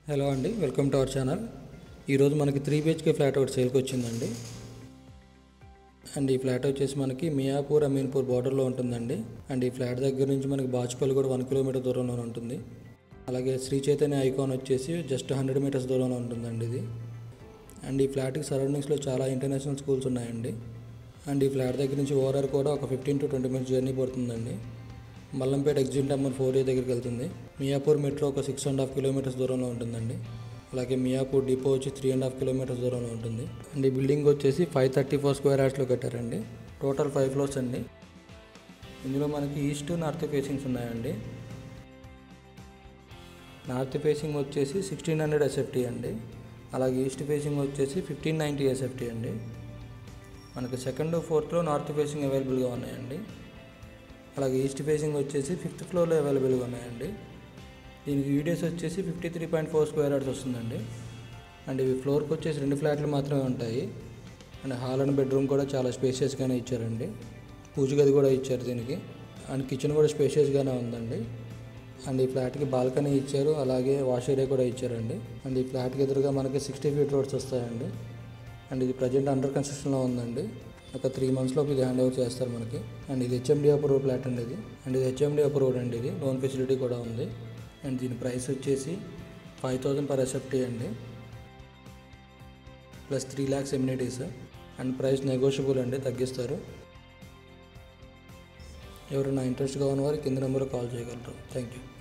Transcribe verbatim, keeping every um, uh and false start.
Hello అండి, welcome to our channel. ఈరోజు మనకి త్రీ బిహెచ్కే ఫ్లాట్ ఒకటి సేల్కి వచ్చిందండి. అండ్ ఈ ఫ్లాట్ వచ్చేసి మనకి మియాపూర్ అమీన్పూర్ బార్డర్లో ఉంటుందండి. అండ్ ఈ ఫ్లాట్ దగ్గర నుంచి మనకి బాచుపల్లి కూడా వన్ కిలోమీటర్ దూరంలో ఉంటుంది. అలాగే శ్రీ చైతన్య ఐకాన్ వచ్చేసి జస్ట్ హండ్రెడ్ మీటర్స్ దూరంలో ఉంటుందండి ఇది. అండ్ ఈ ఫ్లాట్కి సరౌండింగ్స్లో చాలా ఇంటర్నేషనల్ స్కూల్స్ ఉన్నాయండి. అండ్ ఈ ఫ్లాట్ దగ్గర నుంచి ఓవరాల్ కూడా ఒక fifteen to twenty minutes journey పడుతుందండి. Mallampet exit number four A దగ్గరికి వెళ్తుంది. మియాపూర్ మెట్రో ఒక సిక్స్ అండ్ హాఫ్ కిలోమీటర్స్ దూరంలో ఉంటుందండి. అలాగే మియాపూర్ డిపో వచ్చి త్రీ అండ్ హాఫ్ కిలోమీటర్స్ దూరంలో ఉంటుంది. అండ్ ఈ బిల్డింగ్ వచ్చేసి ఫైవ్ థర్టీ ఫోర్ స్క్వేర్ యార్డ్స్లో కట్టారండి. టోటల్ ఫైవ్ ఫ్లోర్స్ అండి. ఇందులో మనకి ఈస్ట్ నార్త్ ఫేసింగ్స్ ఉన్నాయండి. నార్త్ ఫేసింగ్ వచ్చేసి సిక్స్టీన్ హండ్రెడ్ ఎస్ఎఫ్టీ అండి. అలాగే ఈస్ట్ ఫేసింగ్ వచ్చేసి ఫిఫ్టీన్ నైంటీ ఎస్ఎఫ్టీ అండి. మనకి సెకండ్ ఫోర్త్లో నార్త్ ఫేసింగ్ అవైలబుల్గా ఉన్నాయండి. అలాగే ఈస్ట్ ఫేసింగ్ వచ్చేసి ఫిఫ్త్ ఫ్లోర్లో అవైలబుల్గా ఉన్నాయండి. దీనికి యూడిఎస్ వచ్చేసి fifty three point four square yards వస్తుందండి. అండ్ ఇవి ఫ్లోర్కి వచ్చేసి రెండు ఫ్లాట్లు మాత్రమే ఉంటాయి. అండ్ హాల్ అండ్ బెడ్రూమ్ కూడా చాలా స్పేషియస్గానే ఇచ్చారండి. పూజ గది కూడా ఇచ్చారు దీనికి. అండ్ కిచెన్ కూడా స్పేషియస్గానే ఉందండి. అండ్ ఈ ఫ్లాట్కి బాల్కనీ ఇచ్చారు, అలాగే వాష్ ఏరియా కూడా ఇచ్చారండి. అండ్ ఈ ఫ్లాట్కి ఎదురుగా మనకి సిక్స్టీ ఫీట్ రోడ్స్ వస్తాయండి. అండ్ ఇది ప్రజెంట్ అండర్ కన్స్ట్రక్షన్లో ఉందండి. ఒక త్రీ మంత్స్లోపు ఇది హ్యాండ్ ఓవర్ చేస్తారు మనకి. అండ్ ఇది హెచ్ఎండి అప్రూవ్డ్ ఫ్లాట్ అండి ఇది. అండ్ ఇది హెచ్ఎండి అప్రూవ్డ్ అండి. ఇది లోన్ ఫెసిలిటీ కూడా ఉంది. అండ్ దీని ప్రైస్ వచ్చేసి ఫైవ్ థౌజండ్ పర్ ఎస్ఎఫ్టీ అండి, plus three lakhs amenities. And price negotiable అండి, తగ్గిస్తారు. ఎవరైనా ఇంట్రెస్ట్గా ఉన్నవారు కింద నెంబర్లో కాల్ చేయగలరు. Thank you.